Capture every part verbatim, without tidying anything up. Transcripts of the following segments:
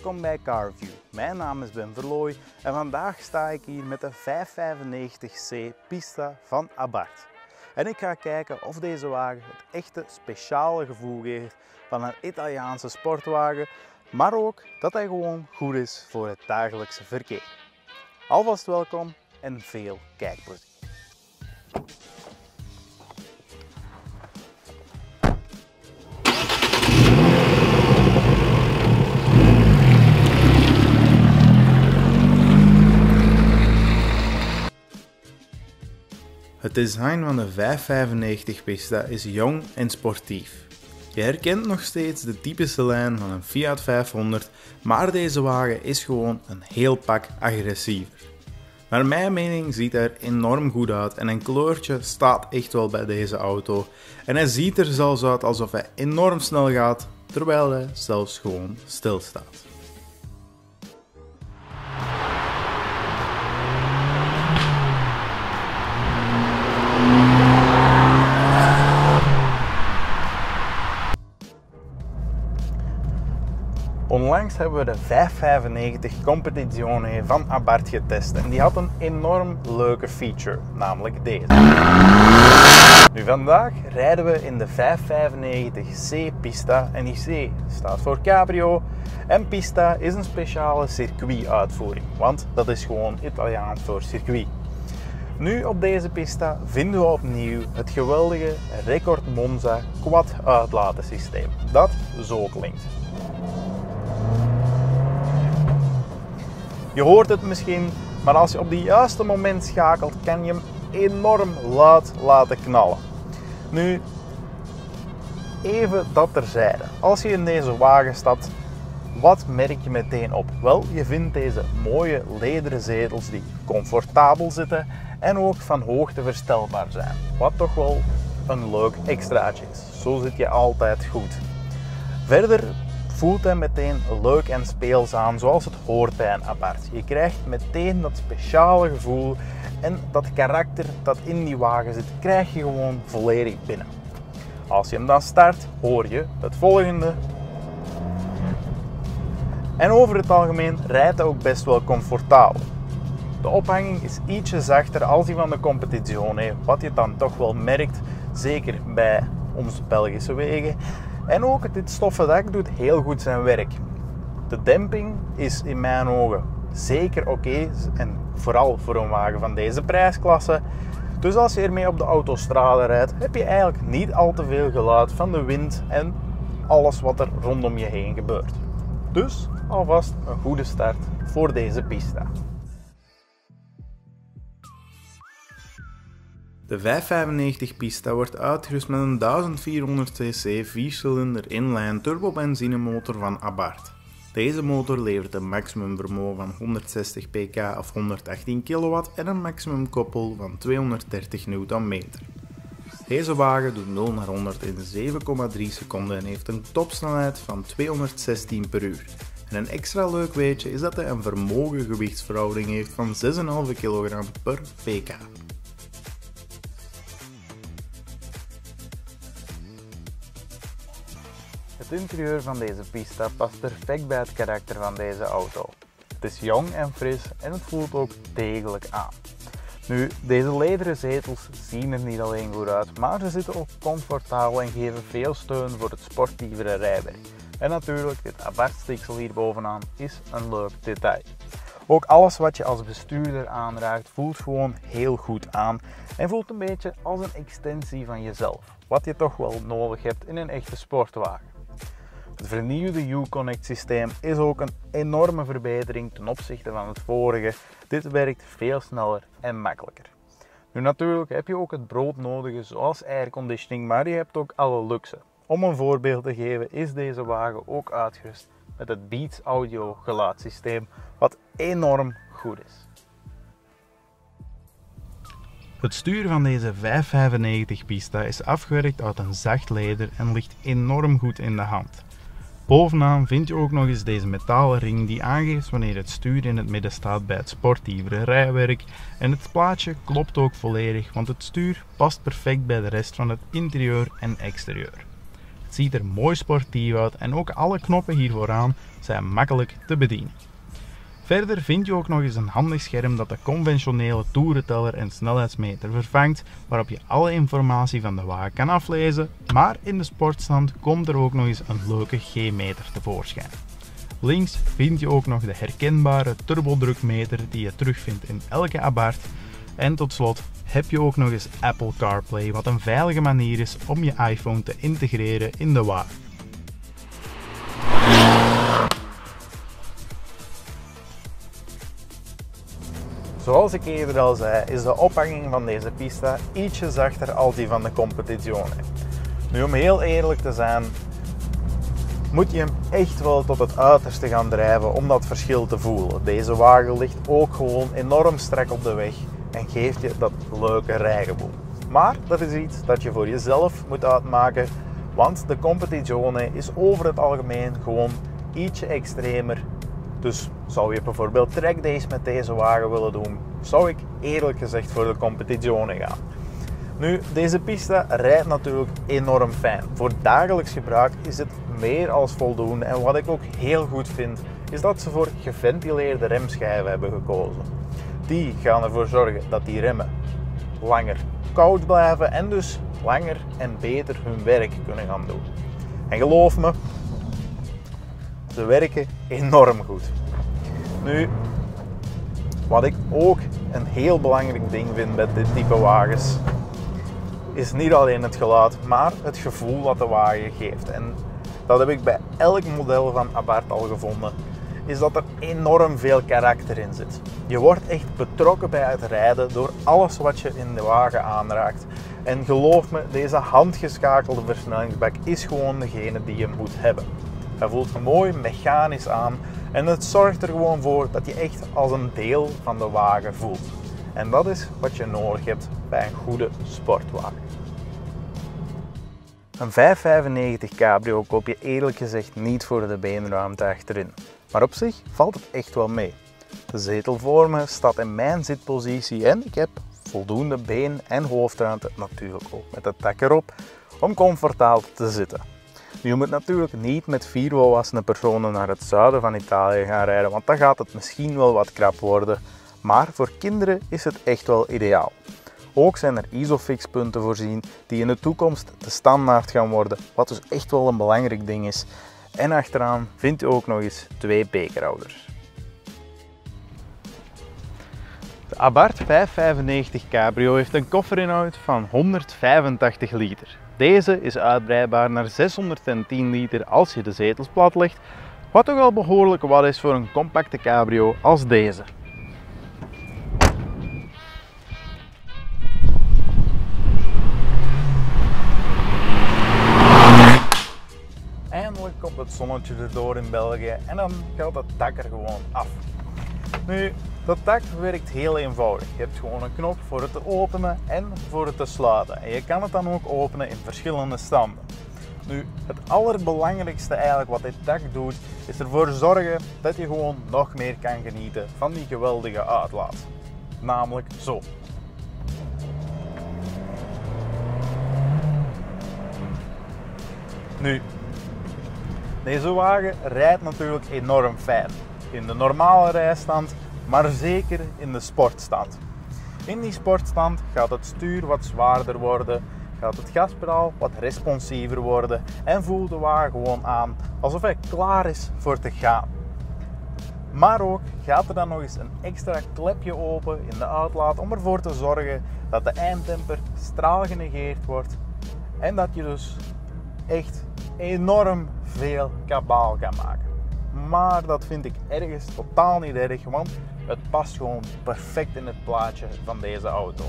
Welkom bij CarView. Mijn naam is Ben Verlooy en vandaag sta ik hier met de vijfhonderdvijfennegentig C Pista van Abarth. En ik ga kijken of deze wagen het echte speciale gevoel geeft van een Italiaanse sportwagen, maar ook dat hij gewoon goed is voor het dagelijkse verkeer. Alvast welkom en veel kijkplezier. Het design van de vijfhonderdvijfennegentig Pista is jong en sportief. Je herkent nog steeds de typische lijn van een Fiat vijfhonderd, maar deze wagen is gewoon een heel pak agressiever. Naar mijn mening ziet hij er enorm goed uit en een kleurtje staat echt wel bij deze auto. En hij ziet er zelfs uit alsof hij enorm snel gaat, terwijl hij zelfs gewoon stilstaat. Onlangs hebben we de vijfhonderdvijfennegentig Competizione van Abarth getest en die had een enorm leuke feature, namelijk deze. Nu vandaag rijden we in de vijfhonderdvijfennegentig C Pista en die C staat voor cabrio en Pista is een speciale circuituitvoering, want dat is gewoon Italiaans voor circuit. Nu op deze Pista vinden we opnieuw het geweldige Record Monza quad uitlatensysteem, dat zo klinkt. Je hoort het misschien, maar als je op het juiste moment schakelt, kan je hem enorm luid laten knallen. Nu, even dat terzijde. Als je in deze wagen stapt, wat merk je meteen op? Wel, je vindt deze mooie lederen zetels die comfortabel zitten en ook van hoogte verstelbaar zijn. Wat toch wel een leuk extraatje is. Zo zit je altijd goed. Verder voelt hij meteen leuk en speels aan, zoals het hoort bij een Abarth. Je krijgt meteen dat speciale gevoel en dat karakter dat in die wagen zit, krijg je gewoon volledig binnen. Als je hem dan start, hoor je het volgende. En over het algemeen rijdt hij ook best wel comfortabel. De ophanging is ietsje zachter als die van de Competizione, wat je dan toch wel merkt, zeker bij onze Belgische wegen. En ook dit stoffen dak doet heel goed zijn werk. De demping is in mijn ogen zeker oké okay, en vooral voor een wagen van deze prijsklasse. Dus als je ermee op de autostrade rijdt, heb je eigenlijk niet al te veel geluid van de wind en alles wat er rondom je heen gebeurt. Dus alvast een goede start voor deze Pista. De vijfhonderdvijfennegentig Pista wordt uitgerust met een duizendvierhonderd cc viercilinder inline turbobenzinemotor van Abarth. Deze motor levert een maximum vermogen van honderdzestig pk of honderdachttien kilowatt en een maximum koppel van tweehonderddertig newtonmeter. Deze wagen doet nul naar honderd in zeven komma drie seconden en heeft een topsnelheid van tweehonderdzestien per uur. En een extra leuk weetje is dat hij een vermogen-gewichtsverhouding heeft van zes komma vijf kilogram per pk. Het interieur van deze Pista past perfect bij het karakter van deze auto. Het is jong en fris en het voelt ook degelijk aan. Nu, deze lederen zetels zien er niet alleen goed uit, maar ze zitten ook comfortabel en geven veel steun voor het sportievere rijwerk. En natuurlijk, dit Abarth-stiksel hier bovenaan is een leuk detail. Ook alles wat je als bestuurder aanraakt voelt gewoon heel goed aan en voelt een beetje als een extensie van jezelf, wat je toch wel nodig hebt in een echte sportwagen. Het vernieuwde U-Connect systeem is ook een enorme verbetering ten opzichte van het vorige. Dit werkt veel sneller en makkelijker. Nu natuurlijk heb je ook het broodnodige zoals airconditioning, maar je hebt ook alle luxe. Om een voorbeeld te geven is deze wagen ook uitgerust met het Beats Audio geluidssysteem, wat enorm goed is. Het stuur van deze vijfhonderdvijfennegentig Pista is afgewerkt uit een zacht leder en ligt enorm goed in de hand. Bovenaan vind je ook nog eens deze metalen ring die aangeeft wanneer het stuur in het midden staat bij het sportievere rijwerk en het plaatje klopt ook volledig, want het stuur past perfect bij de rest van het interieur en exterieur. Het ziet er mooi sportief uit en ook alle knoppen hier vooraan zijn makkelijk te bedienen. Verder vind je ook nog eens een handig scherm dat de conventionele toerenteller en snelheidsmeter vervangt, waarop je alle informatie van de wagen kan aflezen, maar in de sportstand komt er ook nog eens een leuke G-meter tevoorschijn. Links vind je ook nog de herkenbare turbodrukmeter die je terugvindt in elke Abarth. En tot slot heb je ook nog eens Apple CarPlay, wat een veilige manier is om je iPhone te integreren in de wagen. Zoals ik eerder al zei, is de ophanging van deze pista ietsje zachter als die van de Competizione. Nu, om heel eerlijk te zijn, moet je hem echt wel tot het uiterste gaan drijven om dat verschil te voelen. Deze wagen ligt ook gewoon enorm strak op de weg en geeft je dat leuke rijgevoel. Maar dat is iets dat je voor jezelf moet uitmaken, want de Competizione is over het algemeen gewoon ietsje extremer. Dus zou je bijvoorbeeld trackdays met deze wagen willen doen, zou ik eerlijk gezegd voor de Competizione gaan. Nu, deze pista rijdt natuurlijk enorm fijn. Voor dagelijks gebruik is het meer als voldoende. En wat ik ook heel goed vind, is dat ze voor geventileerde remschijven hebben gekozen. Die gaan ervoor zorgen dat die remmen langer koud blijven en dus langer en beter hun werk kunnen gaan doen. En geloof me, ze werken enorm goed. Nu, wat ik ook een heel belangrijk ding vind bij dit type wagens, is niet alleen het geluid, maar het gevoel dat de wagen geeft. En dat heb ik bij elk model van Abarth al gevonden, is dat er enorm veel karakter in zit. Je wordt echt betrokken bij het rijden door alles wat je in de wagen aanraakt. En geloof me, deze handgeschakelde versnellingsbak is gewoon degene die je moet hebben. Hij voelt mooi mechanisch aan en het zorgt er gewoon voor dat je echt als een deel van de wagen voelt. En dat is wat je nodig hebt bij een goede sportwagen. Een vijfhonderdvijfennegentig Cabrio koop je eerlijk gezegd niet voor de beenruimte achterin. Maar op zich valt het echt wel mee. De zetel voor me staat in mijn zitpositie en ik heb voldoende been- en hoofdruimte, natuurlijk ook met het dak erop, om comfortabel te zitten. Je moet natuurlijk niet met vier volwassene personen naar het zuiden van Italië gaan rijden, want dan gaat het misschien wel wat krap worden. Maar voor kinderen is het echt wel ideaal. Ook zijn er Isofix punten voorzien die in de toekomst de standaard gaan worden, wat dus echt wel een belangrijk ding is. En achteraan vind je ook nog eens twee bekerhouders. De Abarth vijfhonderdvijfennegentig Cabrio heeft een kofferinhoud van honderdvijfentachtig liter. Deze is uitbreidbaar naar zeshonderdtien liter als je de zetels plat legt, wat toch al behoorlijk wat is voor een compacte cabrio als deze. Eindelijk komt het zonnetje erdoor in België en dan gaat het dak er gewoon af. Nu, dat dak werkt heel eenvoudig. Je hebt gewoon een knop voor het te openen en voor het te sluiten. En je kan het dan ook openen in verschillende standen. Nu, het allerbelangrijkste eigenlijk wat dit dak doet, is ervoor zorgen dat je gewoon nog meer kan genieten van die geweldige uitlaat. Namelijk zo. Nu, deze wagen rijdt natuurlijk enorm fijn. In de normale rijstand, maar zeker in de sportstand. In die sportstand gaat het stuur wat zwaarder worden, gaat het gaspedaal wat responsiever worden en voelt de wagen gewoon aan alsof hij klaar is voor te gaan. Maar ook gaat er dan nog eens een extra klepje open in de uitlaat om ervoor te zorgen dat de eindtemper straal genegeerd wordt en dat je dus echt enorm veel kabaal kan maken. Maar dat vind ik ergens totaal niet erg, want het past gewoon perfect in het plaatje van deze auto.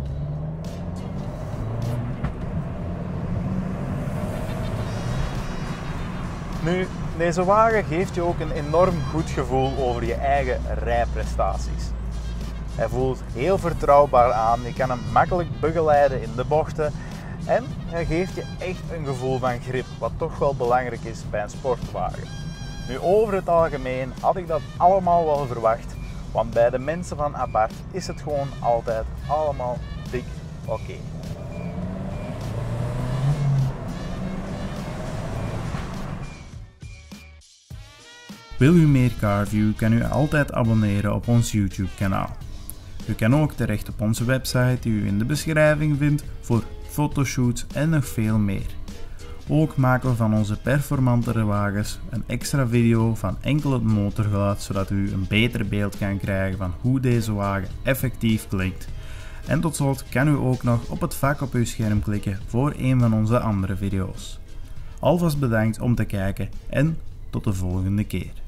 Nu, deze wagen geeft je ook een enorm goed gevoel over je eigen rijprestaties. Hij voelt heel vertrouwbaar aan, je kan hem makkelijk begeleiden in de bochten en hij geeft je echt een gevoel van grip, wat toch wel belangrijk is bij een sportwagen. Nu, over het algemeen had ik dat allemaal wel verwacht, want bij de mensen van Abarth is het gewoon altijd allemaal dik oké. Wil u meer Carview, kan u altijd abonneren op ons YouTube kanaal. U kan ook terecht op onze website die u in de beschrijving vindt voor fotoshoots en nog veel meer. Ook maken we van onze performantere wagens een extra video van enkel het motorgeluid, zodat u een beter beeld kan krijgen van hoe deze wagen effectief klinkt. En tot slot kan u ook nog op het vak op uw scherm klikken voor een van onze andere video's. Alvast bedankt om te kijken en tot de volgende keer.